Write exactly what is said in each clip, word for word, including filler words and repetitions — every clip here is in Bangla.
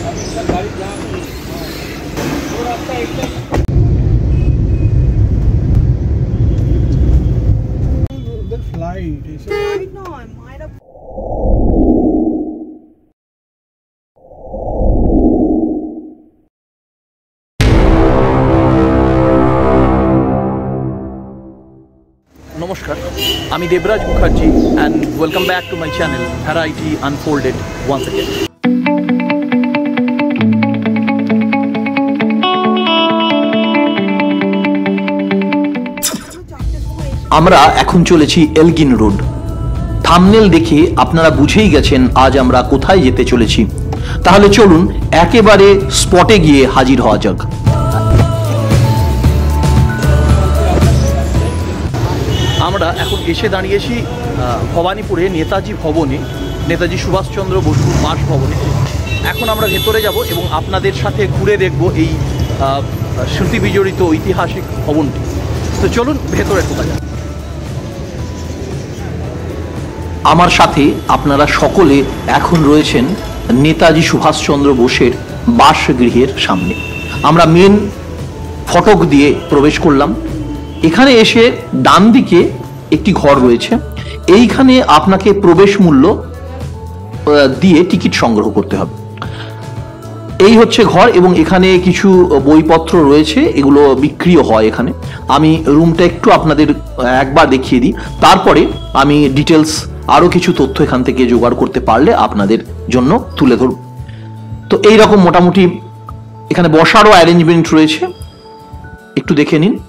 নমস্কার, আমি Debraj Mukherjee and welcome back to my channel Variety Unfolded once again. আমরা এখন চলেছি এলগিন রোড। থাম্বনেল দেখে আপনারা বুঝেই গেছেন আজ আমরা কোথায় যেতে চলেছি। তাহলে চলুন একেবারে স্পটে গিয়ে হাজির হওয়া যাক। আমরা এখন এসে দাঁড়িয়েছি ভবানীপুরে নেতাজি ভবনে, নেতাজি সুভাষচন্দ্র বসুর বাসভবনে। এখন আমরা ভেতরে যাব এবং আপনাদের সাথে ঘুরে দেখব এই স্মৃতি বিজড়িত ঐতিহাসিক ভবনটি। তো চলুন ভেতরে ঢোকা যাক। আমার সাথে আপনারা সকলে এখন রয়েছেন নেতাজি সুভাষচন্দ্র বোসের বাসগৃহের সামনে। আমরা মেন ফটক দিয়ে প্রবেশ করলাম। এখানে এসে ডান দিকে একটি ঘর রয়েছে, এইখানে আপনাকে প্রবেশ মূল্য দিয়ে টিকিট সংগ্রহ করতে হবে। এই হচ্ছে ঘর এবং এখানে কিছু বইপত্র রয়েছে, এগুলো বিক্রিও হয় এখানে। আমি রুমটা একটু আপনাদের একবার দেখিয়ে দিই, তারপরে আমি ডিটেলস আরও কিছু তথ্য এখান থেকে জোগাড় করতে পারলে আপনাদের জন্য তুলে ধরব। তো এইরকম মোটামুটি এখানে বসারও অ্যারেঞ্জমেন্ট রয়েছে, একটু দেখে নিন।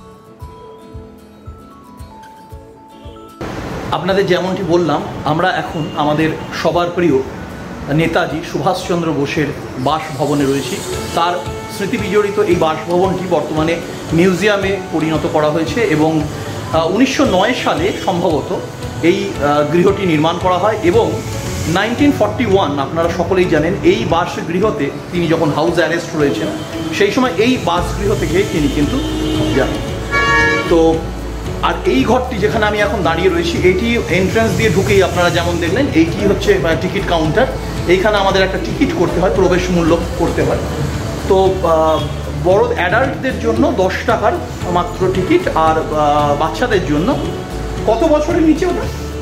আপনাদের যেমনটি বললাম, আমরা এখন আমাদের সবার প্রিয় নেতাজি সুভাষচন্দ্র বোসের বাসভবনে রয়েছি। তার স্মৃতি বিজড়িত এই বাসভবনটি বর্তমানে মিউজিয়ামে পরিণত করা হয়েছে এবং উনিশশো নয় সালে সম্ভবত এই গৃহটি নির্মাণ করা হয় এবং নাইনটিন ফর্টি ওয়ান আপনারা সকলেই জানেন এই বাসগৃহতে তিনি যখন হাউস অ্যারেস্ট রয়েছেন সেই সময় এই বাসগৃহ থেকে তিনি কিন্তু যান। তো আর এই ঘরটি যেখানে আমি এখন দাঁড়িয়ে রয়েছি, এইটি এন্ট্রান্স দিয়ে ঢুকেই আপনারা যেমন দেখলেন এইটি হচ্ছে টিকিট কাউন্টার। এইখানে আমাদের একটা টিকিট করতে হয়, প্রবেশ মূল্য করতে হয়। তো বড় অ্যাডাল্টদের জন্য দশ টাকার মাত্র টিকিট, আর বাচ্চাদের জন্য কত বছরের নিচে ওটা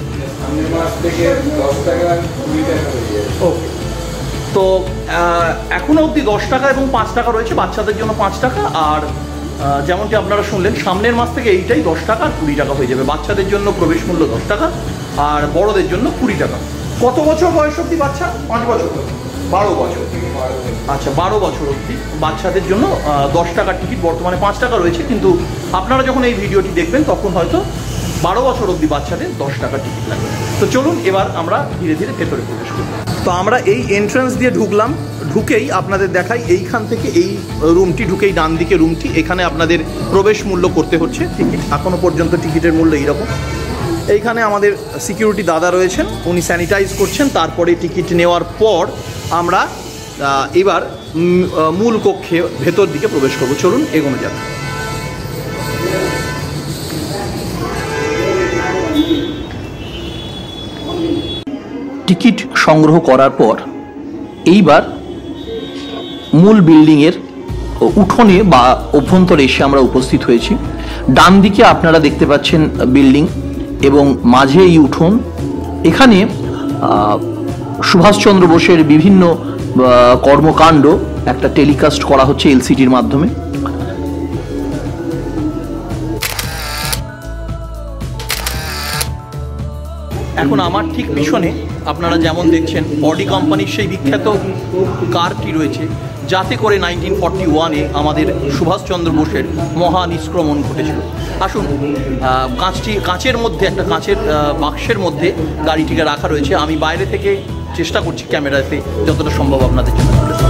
ওকে। তো এখনো অবধি দশ টাকা এবং পাঁচ টাকা রয়েছে, বাচ্চাদের জন্য পাঁচ টাকা। আর যেমনটি আপনারা শুনলেন সামনের মাস থেকে এইটাই দশ টাকা আর কুড়ি টাকা হয়ে যাবে। বাচ্চাদের জন্য প্রবেশ মূল্য দশ টাকা আর বড়দের জন্য কুড়ি টাকা। কত বছর বয়স অবধি বাচ্চা? পাঁচ বছর, বারো বছর। আচ্ছা, বারো বছর অবধি বাচ্চাদের জন্য দশ টাকার টিকিট, বর্তমানে পাঁচ টাকা রয়েছে, কিন্তু আপনারা যখন এই ভিডিওটি দেখবেন তখন হয়তো বারো বছর অবধি বাচ্চাদের দশ টাকার টিকিট লাগবে। তো চলুন এবার আমরা ধীরে ধীরে ভেতরে প্রবেশ করি। তো আমরা এই এন্ট্রান্স দিয়ে ঢুকলাম, ঢুকেই আপনাদের দেখাই এইখান থেকে এই রুমটি ঢুকেই ডান দিকে রুমটি, এখানে আপনাদের প্রবেশ মূল্য করতে হচ্ছে টিকিট। এখনও পর্যন্ত টিকিটের মূল্য এইরকম। এইখানে আমাদের সিকিউরিটি দাদা রয়েছেন, উনি স্যানিটাইজ করছেন। তারপরে টিকিট নেওয়ার পর আমরা এবার মূল কক্ষে ভেতর দিকে প্রবেশ করব। চলুন এগোনো যাক। টিকিট সংগ্রহ করার পর এইবার মূল বিল্ডিংয়ের উঠোনে বা অভ্যন্তরে এসে আমরা উপস্থিত হয়েছি। ডান দিকে আপনারা দেখতে পাচ্ছেন বিল্ডিং এবং মাঝে এই উঠোন। এখানে সুভাষচন্দ্র বোসের বিভিন্ন কর্মকাণ্ড একটা টেলিকাস্ট করা হচ্ছে এলসিডির মাধ্যমে। এখন আমার ঠিক পিছনে আপনারা যেমন দেখছেন বডি কোম্পানির সেই বিখ্যাত কারটি রয়েছে, যাতে করে নাইনটিন ফর্টি ওয়ানে আমাদের সুভাষচন্দ্র বোসের মহানিষ্ক্রমণ ঘটেছিল। আসুন, কাঁচটি কাঁচের মধ্যে একটা কাঁচের বাক্সের মধ্যে গাড়িটিকে রাখা রয়েছে। আমি বাইরে থেকে চেষ্টা করছি ক্যামেরাতে যতটা সম্ভব আপনাদের জন্য তুলে ধরার।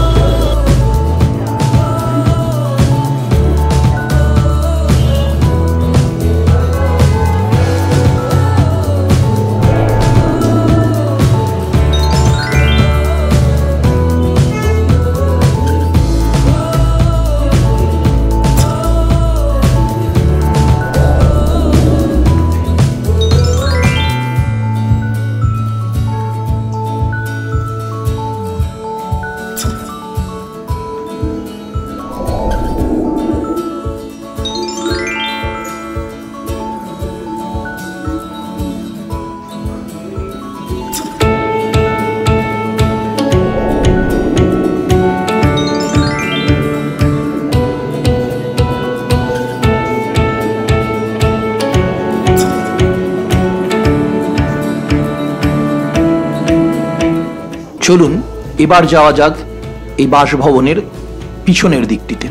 চলুন এবার যাওয়া যাক এই বাসভবনের পিছনের দিকটিতে।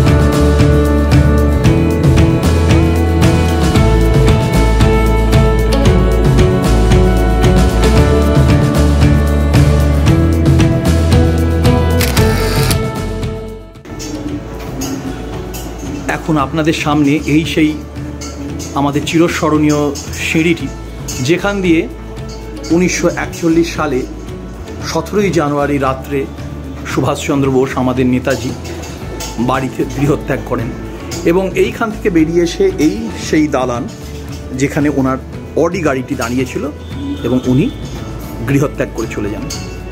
এখন আপনাদের সামনে এই সেই আমাদের চিরস্মরণীয় সিঁড়িটি, যেখান দিয়ে উনিশশো একচল্লিশ সালে সতেরোই জানুয়ারি রাত্রে সুভাষচন্দ্র বোস আমাদের নেতাজি বাড়িতে গৃহত্যাগ করেন এবং এইখান থেকে বেরিয়ে এসে এই সেই দালান যেখানে ওনার অডি গাড়িটি দাঁড়িয়েছিল এবং উনি গৃহত্যাগ করে চলে যান।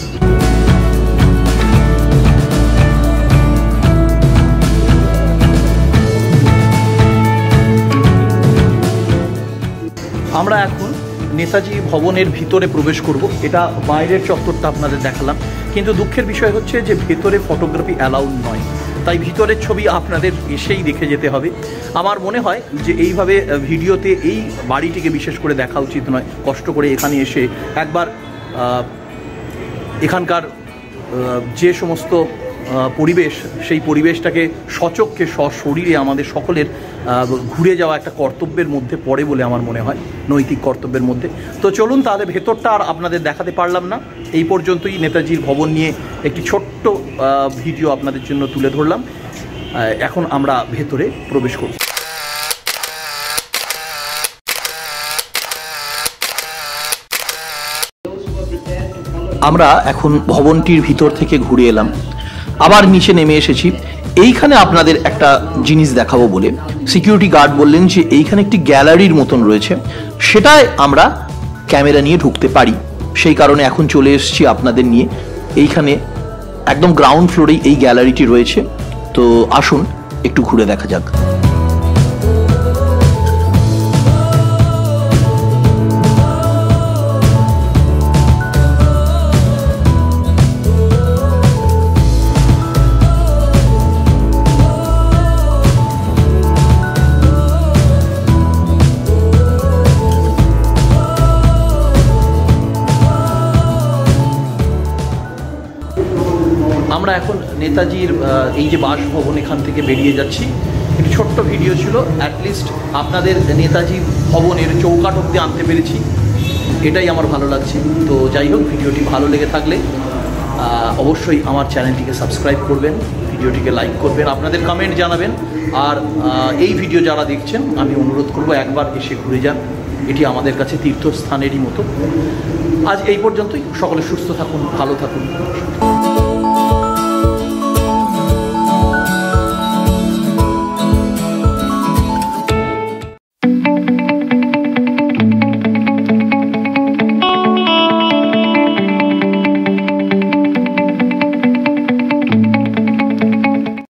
আমরা এখন নেতাজি ভবনের ভিতরে প্রবেশ করব। এটা বাইরের চত্বরটা আপনাদের দেখালাম, কিন্তু দুঃখের বিষয় হচ্ছে যে ভেতরে ফটোগ্রাফি অ্যালাউড নয়, তাই ভিতরের ছবি আপনাদের এসেই দেখে যেতে হবে। আমার মনে হয় যে এইভাবে ভিডিওতে এই বাড়িটিকে বিশেষ করে দেখা উচিত নয়। কষ্ট করে এখানে এসে একবার এখানকার যে সমস্ত পরিবেশ, সেই পরিবেশটাকে সচক্ষে সশরীরে আমাদের সকলের ঘুরে যাওয়া একটা কর্তব্যের মধ্যে পড়ে বলে আমার মনে হয়, নৈতিক কর্তব্যের মধ্যে। তো চলুন তাহলে ভেতরটা আর আপনাদের দেখাতে পারলাম না, এই পর্যন্তই নেতাজির ভবন নিয়ে একটি ছোট্ট ভিডিও আপনাদের জন্য তুলে ধরলাম। এখন আমরা ভেতরে প্রবেশ করব। আমরা এখন ভবনটির ভিতর থেকে ঘুরে এলাম, আবার নিচে নেমে এসেছি। এইখানে আপনাদের একটা জিনিস দেখাবো বলে সিকিউরিটি গার্ড বললেন যে এইখানে একটি গ্যালারির মতন রয়েছে, সেটাই আমরা ক্যামেরা নিয়ে ঢুকতে পারি। সেই কারণে এখন চলে এসেছি আপনাদের নিয়ে। এইখানে একদম গ্রাউন্ড ফ্লোরেই এই গ্যালারিটি রয়েছে, তো আসুন একটু ঘুরে দেখা যাক। আমরা এখন নেতাজির এই যে বাসভবন, এখান থেকে বেরিয়ে যাচ্ছি। একটি ছোট্ট ভিডিও ছিল, অ্যাটলিস্ট আপনাদের নেতাজি ভবনের চৌকাঠ অব্দি আনতে পেরেছি, এটাই আমার ভালো লাগছে। তো যাই হোক, ভিডিওটি ভালো লেগে থাকলে অবশ্যই আমার চ্যানেলটিকে সাবস্ক্রাইব করবেন, ভিডিওটিকে লাইক করবেন, আপনাদের কমেন্ট জানাবেন। আর এই ভিডিও যারা দেখছেন, আমি অনুরোধ করব একবার এসে ঘুরে যান, এটি আমাদের কাছে তীর্থস্থানেরই মতো। আজ এই পর্যন্তই, সকলে সুস্থ থাকুন, ভালো থাকুন।